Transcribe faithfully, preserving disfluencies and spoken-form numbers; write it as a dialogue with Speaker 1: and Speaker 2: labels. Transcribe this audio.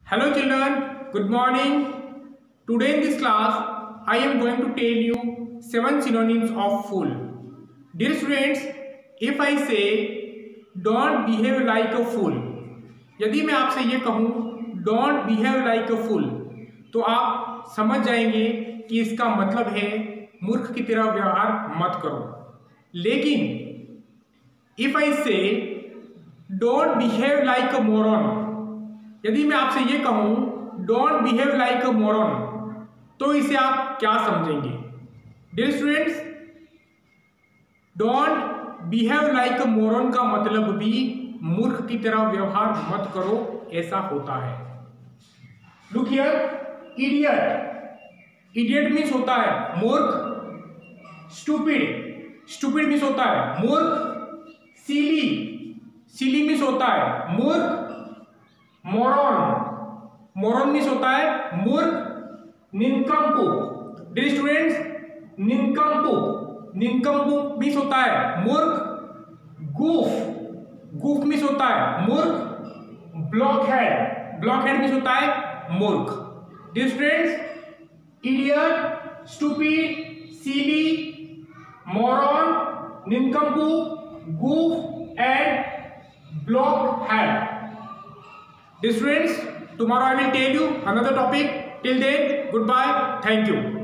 Speaker 1: Hello children, good morning. Today in this class, I am going to tell you seven synonyms of fool. Dear students, if I say don't behave like a fool, यदि मैं आपसे ये कहूँ don't behave like a fool, तो आप समझ जाएंगे कि इसका मतलब है मूर्ख की तरह व्यवहार मत करो। लेकिन if I say don't behave like a moron, यदि मैं आपसे ये कहूं don't behave like a moron, तो इसे आप क्या समझेंगे? Dear students, don't behave like a moron का मतलब भी मूर्ख की तरह व्यवहार मत करो ऐसा होता है। Look here, idiot, idiot means होता है मूर्ख। स्टूपिड, स्टूपिड मीन्स होता है मूर्ख। सिली, सिली मीन्स होता है मूर्ख। मोरन, मोरन मीन्स होता है मूर्ख। Nincompoop, dear students, nincompoop, nincompoop means होता है मूर्ख। गूफ, गूफ मीन्स होता है मूर्ख। ब्लॉकहेड, ब्लॉकहेड मीन्स होता है मूर्ख। Dear students, idiot, stupid, silly, moron, nincompoop, goof and blockhead. Dear students, tomorrow I will tell you another topic. Till then, goodbye. Thank you.